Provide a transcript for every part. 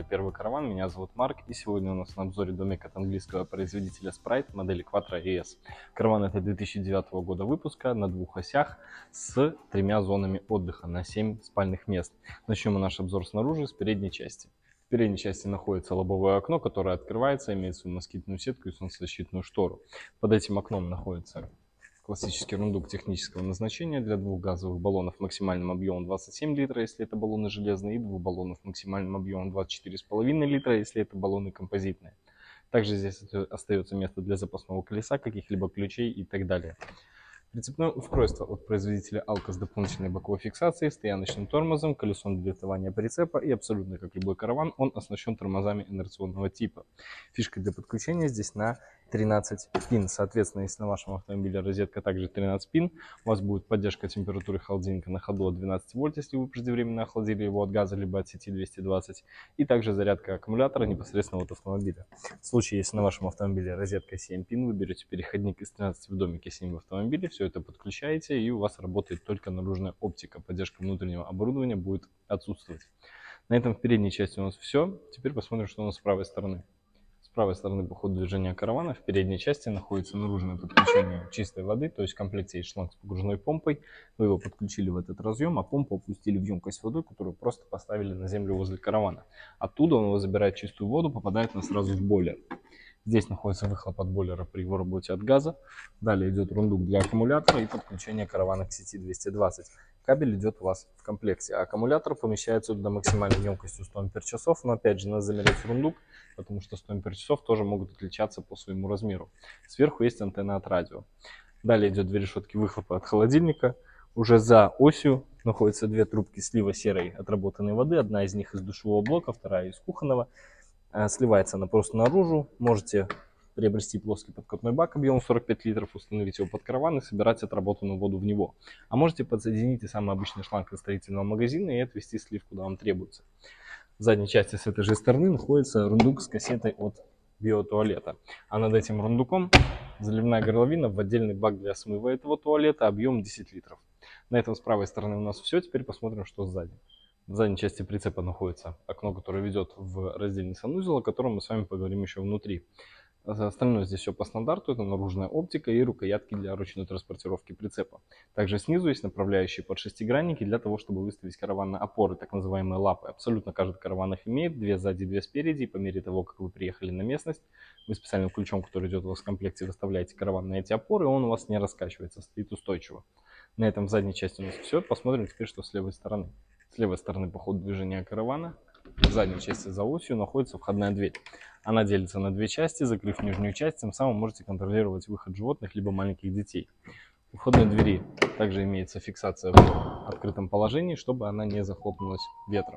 канале Первый Караван, меня зовут Марк, и сегодня у нас на обзоре домик от английского производителя Sprite модели Quattro ES. Караван это 2009 года выпуска на двух осях с 3 зонами отдыха на 7 спальных мест. Начнем наш обзор снаружи, с передней части. В передней части находится лобовое окно, которое открывается, имеет свою москитную сетку и солнцезащитную штору. Под этим окном находится классический рундук технического назначения для двух газовых баллонов максимальным объемом 27 литров, если это баллоны железные, и двух баллонов максимальным объемом 24,5 литра, если это баллоны композитные. Также здесь остается место для запасного колеса, каких-либо ключей и так далее. Прицепное устройство от производителя Alco с дополнительной боковой фиксацией, стояночным тормозом, колесом для дрифтования прицепа, и абсолютно как любой караван он оснащен тормозами инерционного типа. Фишка для подключения здесь на 13 пин. Соответственно, если на вашем автомобиле розетка также 13 пин, у вас будет поддержка температуры холодильника на ходу от 12 вольт, если вы преждевременно охладили его от газа либо от сети 220, и также зарядка аккумулятора непосредственно от автомобиля. В случае, если на вашем автомобиле розетка 7 пин, вы берете переходник из 13 в домике 7 в автомобиле, все это подключаете, и у вас работает только наружная оптика. Поддержка внутреннего оборудования будет отсутствовать. На этом в передней части у нас все. Теперь посмотрим, что у нас с правой стороны. С правой стороны по ходу движения каравана в передней части находится наружное подключение чистой воды, то есть в комплекте есть шланг с погружной помпой. Вы его подключили в этот разъем, а помпу опустили в емкость водой, которую просто поставили на землю возле каравана. Оттуда он забирает чистую воду, попадает на сразу в бойлер. Здесь находится выхлоп от бойлера при его работе от газа. Далее идет рундук для аккумулятора и подключение каравана к сети 220. Кабель идет у вас в комплекте, а аккумулятор помещается до максимальной емкостью 100 Ах. Но опять же надо замерять рундук, потому что 100 Ах тоже могут отличаться по своему размеру. Сверху есть антенна от радио. Далее идет две решетки выхлопа от холодильника. Уже за осью находятся две трубки слива серой отработанной воды. Одна из них из душевого блока, вторая из кухонного. Сливается она просто наружу. Можете приобрести плоский подкатной бак объемом 45 литров, установить его под караван и собирать отработанную воду в него. А можете подсоединить и самый обычный шланг из строительного магазина и отвести слив куда вам требуется. В задней части с этой же стороны находится рундук с кассетой от биотуалета. А над этим рундуком заливная горловина в отдельный бак для смыва этого туалета объемом 10 литров. На этом с правой стороны у нас все. Теперь посмотрим, что сзади. В задней части прицепа находится окно, которое ведет в раздельный санузел, о котором мы с вами поговорим еще внутри. Остальное здесь все по стандарту, это наружная оптика и рукоятки для ручной транспортировки прицепа. Также снизу есть направляющие под шестигранники для того, чтобы выставить караван на опоры, так называемые лапы. Абсолютно каждый караван их имеет, две сзади, две спереди, и по мере того, как вы приехали на местность, вы специальным ключом, который идет у вас в комплекте, выставляете караван на эти опоры, и он у вас не раскачивается, стоит устойчиво. На этом в задней части у нас все. Посмотрим теперь, что с левой стороны. С левой стороны по ходу движения каравана, в задней части за осью, находится входная дверь. Она делится на две части, закрыв нижнюю часть, тем самым можете контролировать выход животных либо маленьких детей. У входной двери также имеется фиксация в открытом положении, чтобы она не захлопнулась ветром.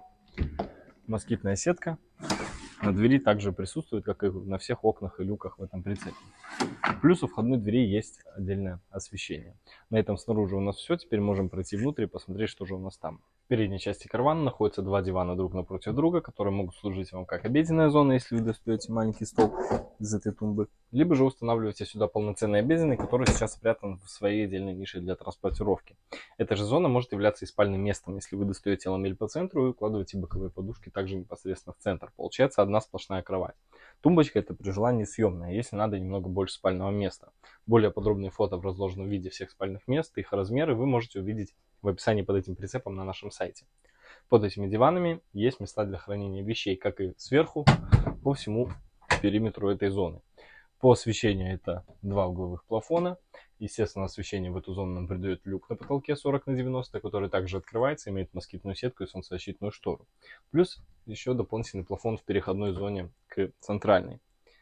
Москитная сетка на двери также присутствует, как и на всех окнах и люках в этом прицепе. Плюс у входной двери есть отдельное освещение. На этом снаружи у нас все. Теперь можем пройти внутрь и посмотреть, что же у нас там. В передней части каравана находятся два дивана друг напротив друга, которые могут служить вам как обеденная зона, если вы достаете маленький стол из этой тумбы, либо же устанавливаете сюда полноценный обеденный, который сейчас спрятан в своей отдельной нише для транспортировки. Эта же зона может являться и спальным местом, если вы достаете ламель по центру и укладываете боковые подушки также непосредственно в центр. Получается одна сплошная кровать. Тумбочка это при желании съемная, если надо немного больше спального места. Более подробные фото в разложенном виде всех спальных мест, их размеры вы можете увидеть в описании под этим прицепом на нашем сайте. Под этими диванами есть места для хранения вещей, как и сверху по всему периметру этой зоны. По освещению это два угловых плафона. Естественно, освещение в эту зону нам придает люк на потолке 40 на 90, который также открывается, имеет москитную сетку и солнцезащитную штору. Плюс еще дополнительный плафон в переходной зоне к центральной.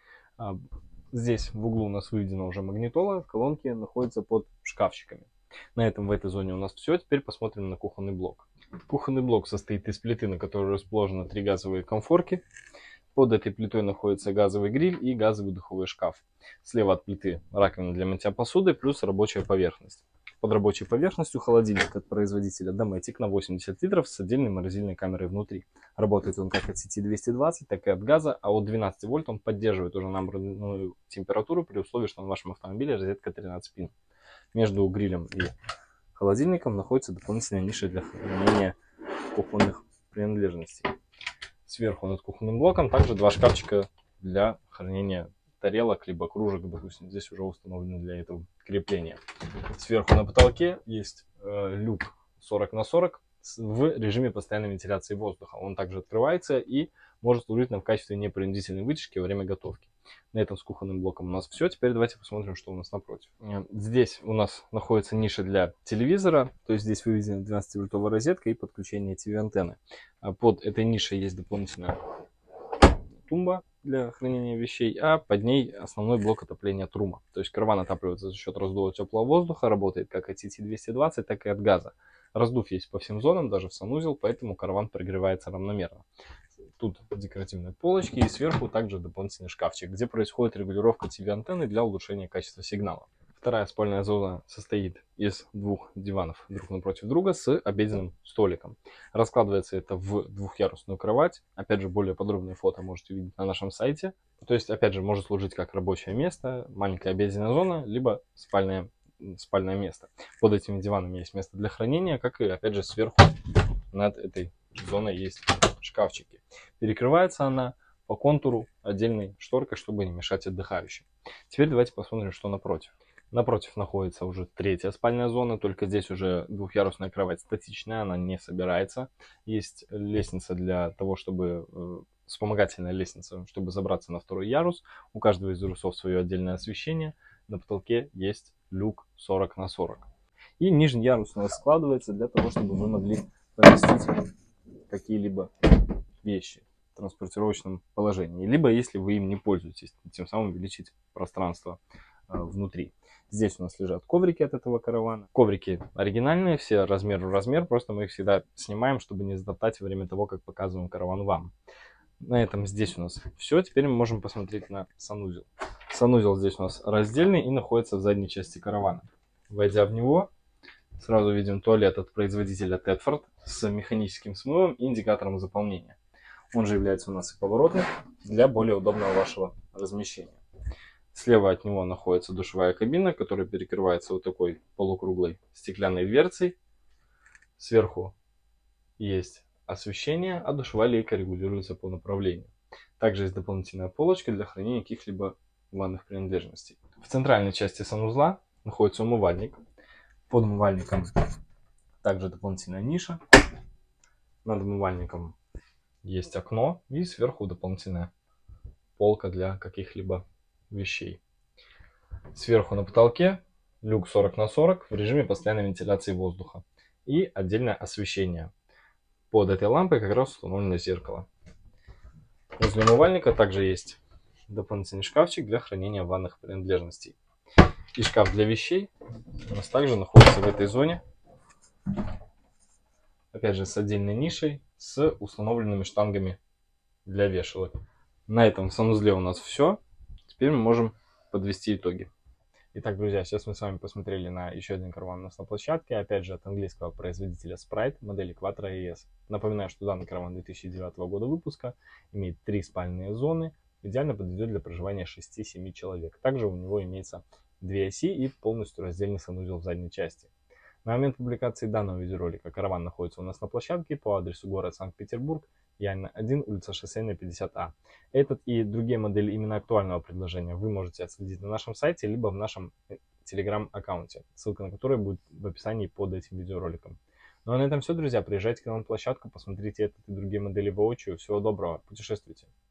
Здесь в углу у нас выведена уже магнитола, в колонке находится под шкафчиками. На этом в этой зоне у нас все. Теперь посмотрим на кухонный блок. Кухонный блок состоит из плиты, на которой расположены 3 газовые конфорки. Под этой плитой находится газовый гриль и газовый духовой шкаф. Слева от плиты раковина для мытья посуды плюс рабочая поверхность. Под рабочей поверхностью холодильник от производителя Dometic на 80 литров с отдельной морозильной камерой внутри. Работает он как от сети 220, так и от газа, а от 12 вольт он поддерживает уже набранную температуру при условии, что на вашем автомобиле розетка 13 пин. Между грилем и холодильником находится дополнительная ниша для хранения кухонных принадлежностей. Сверху над кухонным блоком также два шкафчика для хранения тарелок, либо кружек, допустим. Здесь уже установлены для этого крепления. Сверху на потолке есть люк 40 на 40 в режиме постоянной вентиляции воздуха. Он также открывается и может служить нам в качестве непринудительной вытяжки во время готовки. На этом с кухонным блоком у нас все. Теперь давайте посмотрим, что у нас напротив. Здесь у нас находится ниша для телевизора. То есть здесь выведена 12-вольтовая розетка и подключение TV-антенны. Под этой нишей есть дополнительная тумба для хранения вещей, а под ней основной блок отопления трума. То есть караван отапливается за счет раздува теплого воздуха, работает как от TT220, так и от газа. Раздув есть по всем зонам, даже в санузел, поэтому караван прогревается равномерно. Тут декоративные полочки и сверху также дополнительный шкафчик, где происходит регулировка TV-антенны для улучшения качества сигнала. Вторая спальная зона состоит из двух диванов друг напротив друга с обеденным столиком. Раскладывается это в двухъярусную кровать. Опять же, более подробные фото можете увидеть на нашем сайте. То есть, опять же, может служить как рабочее место, маленькая обеденная зона, либо спальное место. Под этими диванами есть место для хранения, как и, опять же, сверху над этой зоной есть шкафчики. Перекрывается она по контуру отдельной шторкой, чтобы не мешать отдыхающим. Теперь давайте посмотрим, что напротив. Напротив находится уже третья спальная зона, только здесь уже двухъярусная кровать статичная, она не собирается. Есть лестница для того, чтобы вспомогательная лестница, чтобы забраться на второй ярус. У каждого из ярусов свое отдельное освещение. На потолке есть люк 40 на 40. И нижний ярус у нас складывается для того, чтобы вы могли поместить какие-либо вещи в транспортировочном положении. Либо, если вы им не пользуетесь, тем самым увеличить пространство внутри. Здесь у нас лежат коврики от этого каравана. Коврики оригинальные, все размер в размер, просто мы их всегда снимаем, чтобы не затоптать во время того, как показываем караван вам. На этом здесь у нас все. Теперь мы можем посмотреть на санузел. Санузел здесь у нас раздельный и находится в задней части каравана. Войдя в него, сразу видим туалет от производителя Тедфорд с механическим смывом и индикатором заполнения. Он же является у нас и поворотным для более удобного вашего размещения. Слева от него находится душевая кабина, которая перекрывается вот такой полукруглой стеклянной дверцей. Сверху есть освещение, а душевая лейка регулируется по направлению. Также есть дополнительная полочка для хранения каких-либо ванных принадлежностей. В центральной части санузла находится умывальник. Под умывальником также дополнительная ниша. Над умывальником есть окно и сверху дополнительная полка для каких-либо вещей. Сверху на потолке люк 40 на 40 в режиме постоянной вентиляции воздуха. И отдельное освещение. Под этой лампой как раз установлено зеркало. Возле умывальника также есть дополнительный шкафчик для хранения ванных принадлежностей. И шкаф для вещей у нас также находится в этой зоне. Опять же с отдельной нишей, с установленными штангами для вешалок. На этом в санузле у нас все. Теперь мы можем подвести итоги. Итак, друзья, сейчас мы с вами посмотрели на еще один караван у нас на площадке. Опять же от английского производителя Sprite модели Quattro ES. Напоминаю, что данный караван 2009 года выпуска имеет 3 спальные зоны. Идеально подойдет для проживания 6-7 человек. Также у него имеется 2 оси и полностью раздельный санузел в задней части. На момент публикации данного видеоролика караван находится у нас на площадке по адресу город Санкт-Петербург, Янина 1, улица Шоссейная, 50А. Этот и другие модели именно актуального предложения вы можете отследить на нашем сайте, либо в нашем телеграм-аккаунте, ссылка на который будет в описании под этим видеороликом. Ну а на этом все, друзья. Приезжайте к нам на площадку, посмотрите этот и другие модели воочию. Всего доброго, путешествуйте!